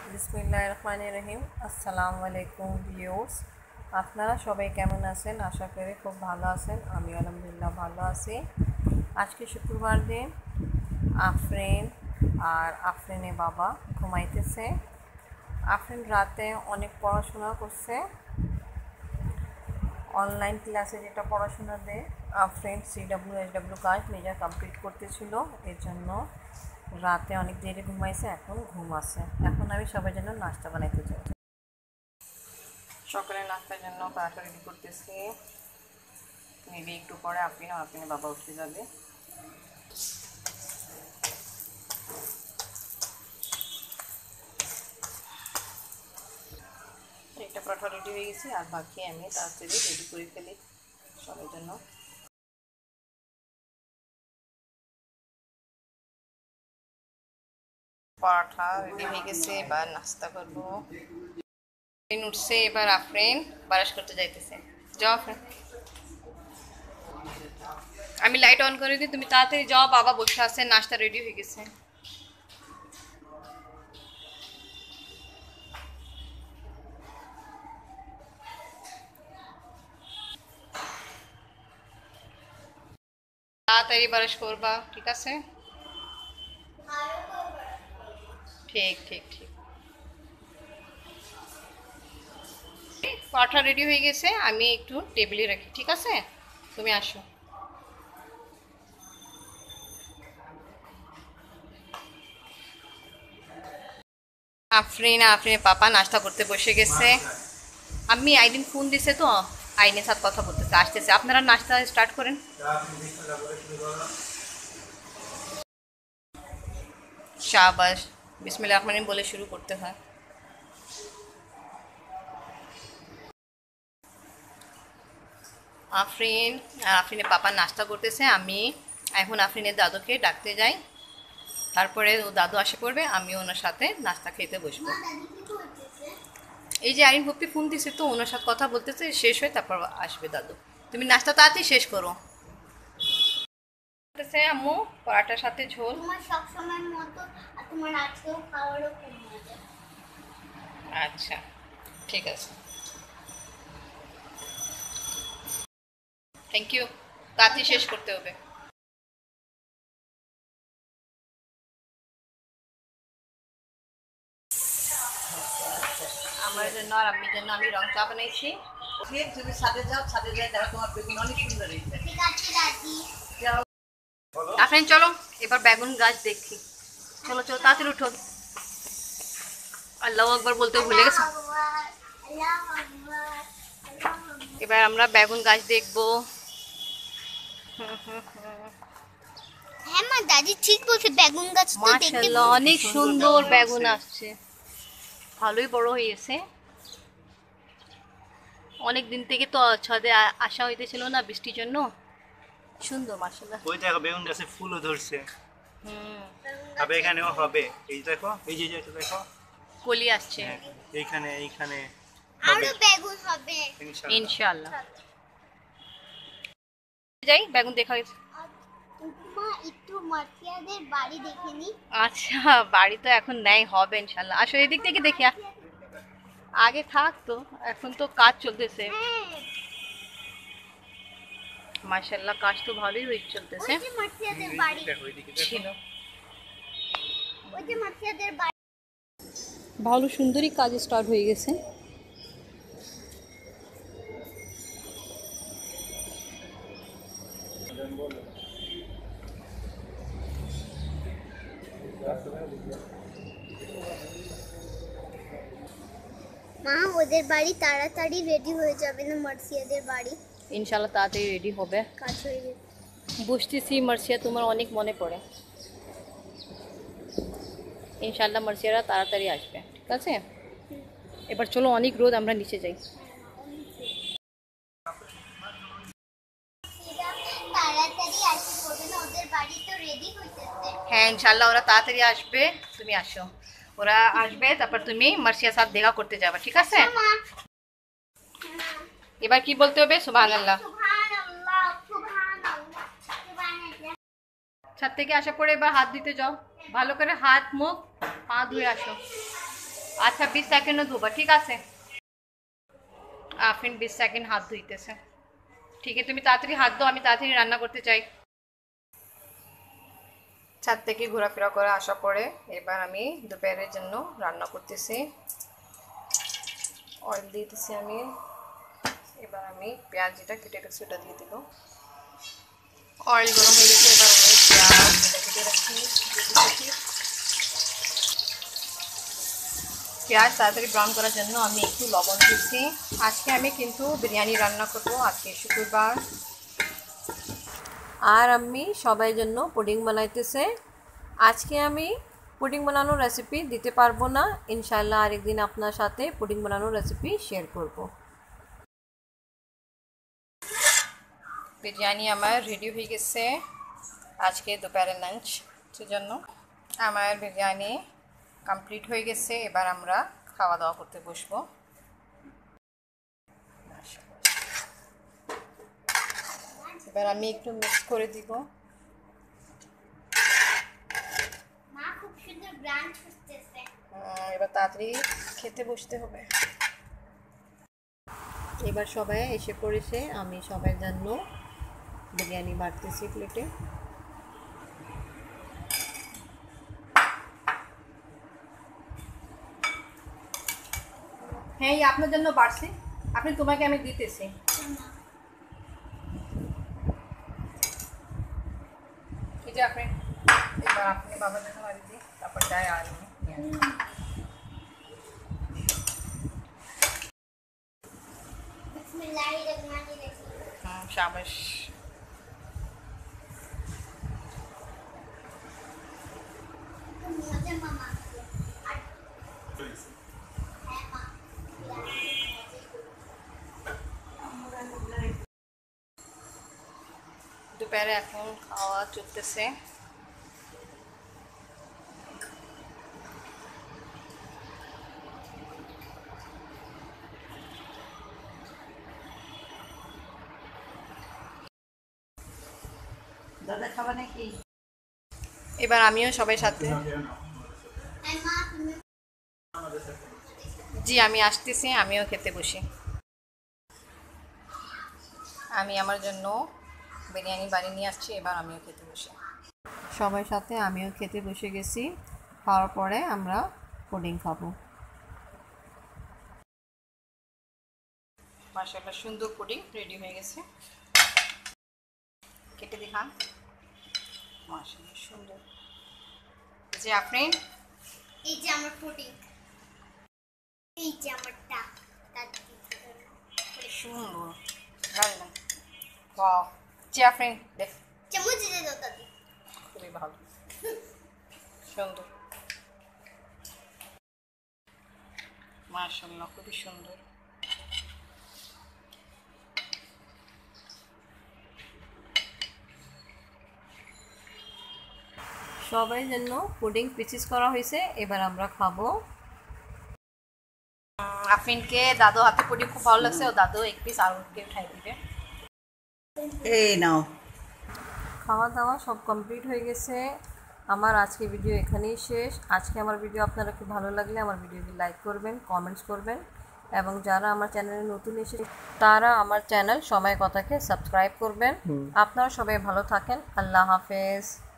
বিসমিল্লাহির রহমানির রহিম। আসসালামু আলাইকুম ভিউয়ার্স, আপনারা সবাই কেমন আছেন? আশা করি খুব ভালো আছেন। আমি আলহামদুলিল্লাহ ভালো আছি। আজকে শুক্রবার দিন, আফরিন আর আফরিনের বাবা ঘুমাইতেছে। আফরিন রাতে অনেক পড়াশোনা করছে, অনলাইন ক্লাসে যেটা পড়াশোনা দেয়। আফরিন CWSW কাজ নিজে কমপ্লিট করতেছিল, এর জন্য রাতে অনেক দেরি ঘুমাইছে, এখন ঘুম আছে। এখন আমি সবার জন্য নাস্তা বানাইতে চাই। সকালে নাস্তার জন্য পরাঠা রেডি করতেছি। মেবি একটু পরে আফরিনের বাবা উঠে যাবে। একটা পরাঠা রেডি হয়ে গেছে, আর বাকি আমি তাড়াতাড়ি রেডি করে ফেলি সবার জন্য। পরাঠা রেডি হয়ে গেছে, এবার নাস্তা করবো। উঠছে, এবার আফরিন ব্রাশ করতে যাইতেছে। যাও আফরিন, আমি লাইট অন করে দিই, তুমি তাড়াতাড়ি যাও। বাবা বসে আছে, নাস্তা রেডি হয়ে গেছে। তাড়াতাড়ি ব্রাশ করবা, ঠিক আছে? ঠিক ঠিক ঠিক। পরোটা রেডি হয়ে গেছে, আমি একটু টেবিলে রাখি, ঠিক আছে? তুমি আসো। আফরিনের পাপা নাস্তা করতে বসে গেছে। আমি আইদিন ফোন দিছে তো, আইনের সাথে কথা বলতেছে, আসতেছে। আপনারা নাস্তা স্টার্ট করেন। শাবাশ, বিসমিল্লাহির রহমানির রহিম বলে শুরু করতে হয়। আফরিনের পাপা নাস্তা করতেছে। আমি এখন আফরিনের দাদুকে ডাকতে যাই, তারপরে ও দাদু আসে পড়বে, আমি ওনার সাথে নাস্তা খেতে বসবো। এই যে আইন পপ্পি ফোন দিছে তো, ওনার সাথে কথা বলতেছে, শেষ হয়ে তারপর আসবে দাদু। তুমি নাস্তা তাড়াতাড়ি শেষ করো। আম্মু পরাটার সাথে ঝোল। তোমার সব সময়ের মতো আর তোমার আজকেও খাওয়ারও খুব মজা। আচ্ছা, ঠিক আছে, থ্যাংক ইউ। তাড়াতাড়ি শেষ করতে হবে। আমার জন্য আর আম্মির জন্য আমি রং চা বানাইছি। তুমি ছাদে যাও, ছাদে যাই, দেখো তোমার বেগুন অনেক সুন্দর হয়েছে। ঠিক আছে দাদি। আফরিন চলো এবার বেগুন গাছ দেখি। চলো চলো তাড়াতাড়ি উঠো। আল্লাহু আকবার বলতে ভুলে গেছো। আল্লাহু আকবার, আল্লাহু আকবার। এবার আমরা বেগুন গাছ দেখবো। হ্যাঁ মা, দাদি ঠিক বলছে, বেগুন গাছ তো দেখতে মাশাআল্লাহ অনেক সুন্দর বেগুন আসছে, ভালোই বড় হয়েছে। অনেক দিন থেকে তো ছাদে আসা হইতেছিল না বৃষ্টির জন্য। সুন্দর মাশাআল্লাহ। ওই দেখো বেগুন গাছে ফুলও ধরছে। হুম, হবে, এখানেও হবে। এই দেখো, এই যে যেটা দেখো, কলি আসছে। হ্যাঁ, এইখানে এইখানে হবে আরো বেগুন হবে ইনশাআল্লাহ। ইনশাআল্লাহ। যাই বেগুন দেখা হয়েছে। মা, একটু মাটিয়াদের বাড়ি দেখে নি। আচ্ছা, বাড়ি তো এখন নেই, হবে ইনশাআল্লাহ। আসো এদিক থেকে দেখি। আগে থাকতো, এখন তো কাজ চলতেছে। হ্যাঁ, মাশাআল্লাহ কাজ তো ভালোই চলতেছে। ওই যে মাটিয়াদের বাড়ি দেখো এইদিকে দেখো। ছিল ওই যে মাটিয়াদের বাড়ি। ভালো সুন্দরই কাজ স্টার্ট হয়ে গেছে। মা, ওদের বাড়ি তাড়াতাড়ি রেডি হয়ে যাবে না? মার্সিয়াদের বাড়ি ইনশাআল্লাহ তাড়াতাড়ি রেডি হবে। কাজ হয়ে গেছে। বসতেছি মার্সিয়া, তোমার অনেক মনে পড়ে। ইনশাআল্লাহ মার্সিয়ারা তাড়াতাড়ি আসবে, ঠিক আছে? এবার চলো, অনেক রোদ, আমরা নিচে যাই। তাড়াতাড়ি আসে পড়বে না? ওদের বাড়ি তো রেডি হইতেছে। হ্যাঁ ইনশাআল্লাহ ওরা তাড়াতাড়ি আসবে, তুমি আসো। ওরা আসবে, তারপর তুমি মার্সিয়ার সাথে দেখা করতে যাবে, ঠিক আছে? মা, এবার কি বলতে হবে? সুবহানাল্লাহ। সুবহানাল্লাহ, সুবহানাল্লাহ, সুবহানাল্লাহ। ছাদ থেকে আসার পরে এবার হাত দিতে যাও, ভালো করে হাত মুখ পা ধুয়ে আসো। আচ্ছা 20 সেকেন্ডও ধোবা, ঠিক আছে? আফরিন 20 সেকেন্ড হাত ধুইতেছে। ঠিক আছে, তুমি তাড়াতাড়ি হাত দাও, আমি তাড়াতাড়ি রান্না করতে চাই। ছাদ থেকে ঘোরাফেরা করে আসা পরে এবার আমি দুপুরের জন্য রান্না করতেছি। অয়েল দিতেছি আমি। এবার আমি পেঁয়াজটা কেটে রেখেছি ওটা দিয়ে দিব। অয়েল গরম হয়ে গেছে, এবার আমি পেঁয়াজ কেটে রাখি পেঁয়াজ তাড়াতাড়ি ব্রাউন করার জন্য আমি একটু লবণ দিচ্ছি। আজকে আমি কিন্তু বিরিয়ানি রান্না করব, আজকে শুক্রবার। আর আমি সবাই জন্য পুডিং বানাইতেছে। আজকে আমি পুডিং বানানোর রেসিপি দিতে পারবো না, ইনশাআল্লাহ আরেকদিন আপনার সাথে পুডিং বানানোর রেসিপি শেয়ার করব। বিরিয়ানি আমার রেডি হয়ে গেছে আজকে দুপুরের লাঞ্চের জন্য। আমার বিরিয়ানি কমপ্লিট হয়ে গেছে, এবার আমরা খাওয়া দাওয়া করতে বসবো। এবার আমি একটু মিক্স করে দিব। মা খুব সুন্দর ব্রাঞ্চ করতেছে। এবার তাড়াতাড়ি খেতে বসতে হবে। এবার সবাই এসে পড়েছে, আমি সবার জন্য বিরিয়ানি বাড়তেছি প্লেটে। হ্যাঁ, এই আপনার জন্য বাড়ছি, আপনি তোমাকে আমি দিতেছি। এই যে আপনি, এবার আপনি বাবার জন্য বাড়ি দিই, তারপর যাই আর বিসমিল্লাহিররহমানিররহিম। শাবাশ। মজা মামা। হ্যাঁ মা। দুপুরে এখন খাওয়া চলতেছে। দাদা খাবা নাকি? এবার আমিও সবাই সাথে। হ্যাঁ মা তুমি জি আমি আসতেছি, আমিও খেতে বসি। আমি আমার জন্য বিরিয়ানি বাড়ি নিয়ে আসছি, এবার আমিও খেতে বসি। সবার সাথে আমিও খেতে বসে গেছি। খাওয়ার পরে আমরা পুডিং খাবো। মাশাআল্লাহ সুন্দর পুডিং রেডি হয়ে গেছে। কেটে দেখান। মাশাআল্লাহ সুন্দর। যে আপনি, এই যে আমার পুডিং, এই যে আমারটা সুন্দর রান্না। ওয়াও, যে আপনি দেখ, চামচ দিয়ে দাও দাদি। খুবই ভালো, সুন্দর, মাশাআল্লাহ খুবই সুন্দর। সবাই জন্য পুডিং পিসিস করা হয়েছে, এবার আমরা খাবো। আফরিনকে দাদু হাতে পুডিং খুব ভালো লাগছে, ও দাদু এক পিস আরুকে উঠাই দিবে। এই নাও। খাওয়া দাওয়া সব কমপ্লিট হয়ে গেছে। আমার আজকে ভিডিও এখানেই শেষ। আজকে আমার ভিডিও আপনারা খুব ভালো লাগলে আমার ভিডিওটি লাইক করবেন, কমেন্টস করবেন, এবং যারা আমার চ্যানেলে নতুন এসে তারা আমার চ্যানেল সময় কথাকে সাবস্ক্রাইব করবেন। আপনারা সবাই ভালো থাকেন। আল্লাহ হাফেজ।